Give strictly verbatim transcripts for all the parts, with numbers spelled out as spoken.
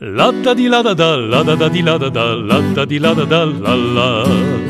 La da di la da da, la da da di la da da, la da di la da da, la la.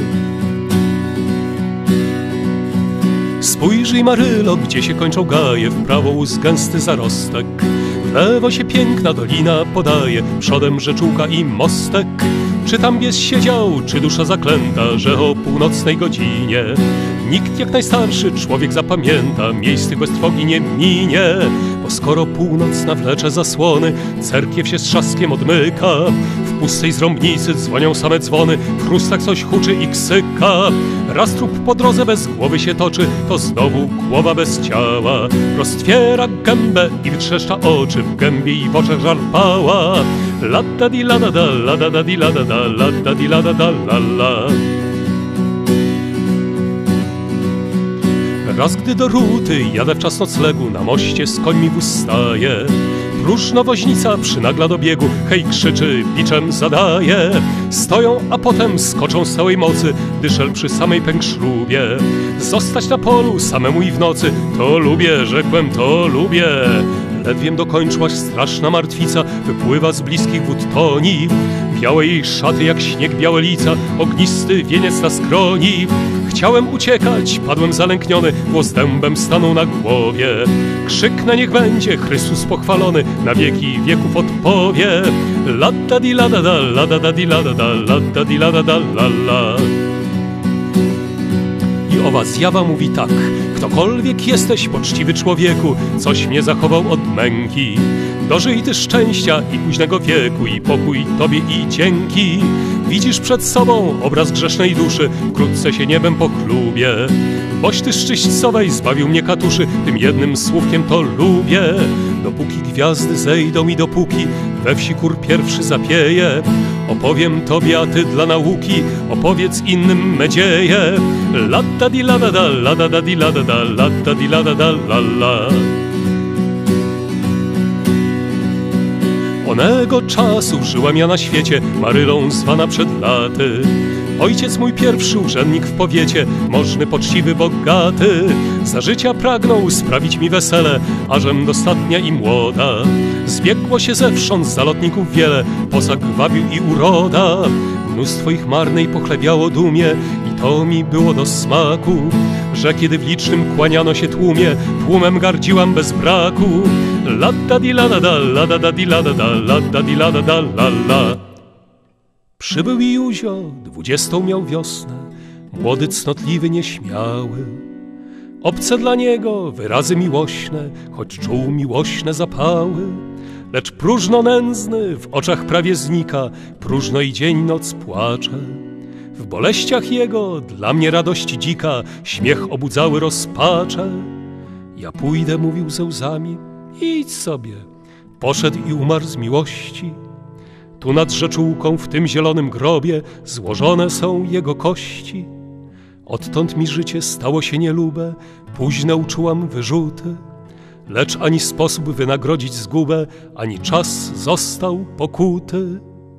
Spójrzyj, Marylo, gdzie się kończą gaje, w prawo łz gęsty zarostek, w lewo się piękna dolina podaje, przodem rzeczułka i mostek. Czy tam bies siedział, czy dusza zaklęta, że o północnej godzinie nikt jak najstarszy człowiek zapamięta, miejsc tych bez trwogi nie minie. Bo skoro północ nawlecze zasłony, cerkiew się z trzaskiem odmyka, w pustej zrąbnicy dzwonią same dzwony, w chrustach coś huczy i ksyka. Raz trup po drodze bez głowy się toczy, to znowu głowa bez ciała roztwiera gębę i wytrzeszcza oczy, w gębie i w oczach żar pała. La da di la da da, la da da di la da da, la da di la da da, la la. Raz gdy do Ruty jadę w czas noclegu, na moście z końmi wóz staje, próżno woźnica przynagla do biegu, hej krzyczy, biczem zadaje. Stoją, a potem skoczą z całej mocy, dyszel przy samej pększlubie. Zostać na polu samemu i w nocy, to lubię, rzekłem, to lubię. Ledwiem dokończyłaś straszna martwica, wypływa z bliskich wód toni. Białe jej szaty jak śnieg białe lica, ognisty wieniec na skroni. Chciałem uciekać, padłem zalękniony, głos dębem stanął na głowie. Krzyknę, niech będzie Chrystus pochwalony, na wieki wieków odpowie. La da di la da da, la da da di la da da, la da di la da da, la la. I owa zjawa mówi tak: ktokolwiek jesteś, poczciwy człowieku, coś mnie zachował od męki. Dożyj ty szczęścia i późnego wieku, i pokój tobie i dzięki. Widzisz przed sobą obraz grzesznej duszy, wkrótce się niebem pochlubię. Boś ty z czyśćcowej zbawił mnie katuszy, tym jednym słówkiem to lubię. Dopóki gwiazdy zejdą i dopóki we wsi kur pierwszy zapieje, opowiem tobie, a ty dla nauki opowiedz innym me dzieje. La da di la da da, la da da di la da da, la da di la da da, la la. Onego czasu żyłam ja na świecie, Marylą zwana przed laty. Ojciec mój pierwszy urzędnik w powiecie, możny, poczciwy, bogaty. Za życia pragnął sprawić mi wesele, ażem dostatnia i młoda. Zbiegło się zewsząd zalotników wiele, posag wabił i uroda. Mnóstwo ich marnej pochlebiało dumie i to mi było do smaku, że kiedy w licznym kłaniano się tłumie, tłumem gardziłam bez braku. La da di la da da, la da da di la da da, la da di la da da, la la. Przybył i Józio, dwudziestą miał wiosnę, młody, cnotliwy, nieśmiały. Obce dla niego wyrazy miłośne, choć czuł miłośne zapały. Lecz próżno nędzny w oczach prawie znika, próżno i dzień noc płacze. W boleściach jego dla mnie radość dzika, śmiech obudzały rozpacze. Ja pójdę, mówił ze łzami, idź sobie. Poszedł i umarł z miłości. Tu nad rzeczułką w tym zielonym grobie złożone są jego kości. Odtąd mi życie stało się nielube, późno uczułam wyrzuty. Lecz ani sposób wynagrodzić zgubę, ani czas został pokuty.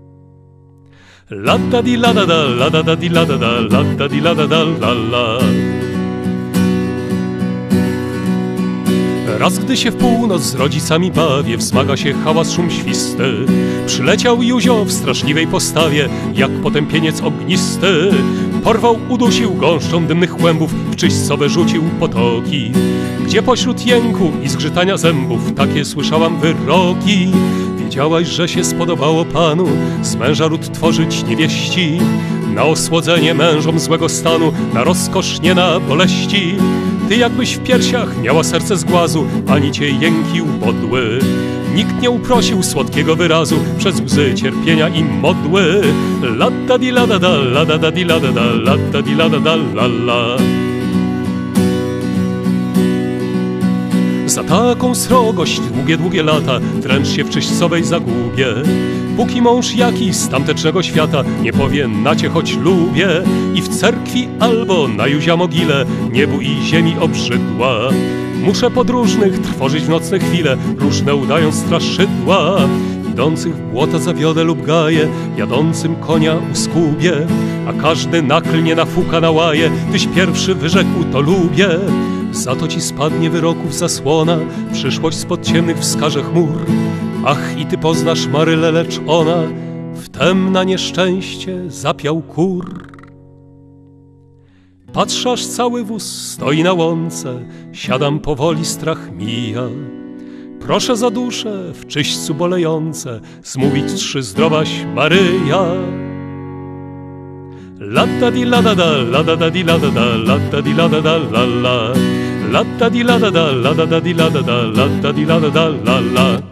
La da di la da da, la da da di la da da, la da di la da da, la la. Raz gdy się w północ z rodzicami bawię, wzmaga się hałas, szum świsty. Przyleciał Józio w straszliwej postawie, jak potępieniec ognisty. Porwał, udusił gąszczą dymnych kłębów, w czyśćcowe rzucił potoki, gdzie pośród jęku i zgrzytania zębów takie słyszałam wyroki. Wiedziałaś, że się spodobało Panu z męża ród tworzyć niewieści, na osłodzenie mężom złego stanu, na rozkosz, nie na boleści. Ty jakbyś w piersiach miała serce z głazu, ani cię jęki ubodły. Nikt nie uprosił słodkiego wyrazu przez łzy cierpienia i modły. La da di la da da, la da da di la da da, la da di la da da, la la. Za taką srogość długie, długie lata wręcz się w czyśćcowej zagubię. Póki mąż jaki z tamtecznego świata nie powie na cię, choć lubię, i w cerkwi albo na Józia mogile niebu i ziemi obrzydła. Muszę podróżnych trwożyć w nocne chwile, różne udając straszydła. Idących w błota zawiodę lub gaję, jadącym konia uskubię, a każdy naklnie nafuka na łaje, tyś pierwszy wyrzekł, to lubię. Za to ci spadnie wyroków zasłona, przyszłość spod ciemnych wskaże chmur. Ach, i ty poznasz Marylę, lecz ona wtem na nieszczęście zapiał kur. Patrzę, aż cały wóz stoi na łące, siadam powoli, strach mija. Proszę za duszę w czyśćcu bolejące zmówić trzy zdrowaś Maryja. Lada di lada da, lada da di lada da, lada di lada da la la. Lada di lada da, lada da di lada da, lada di lada da la la.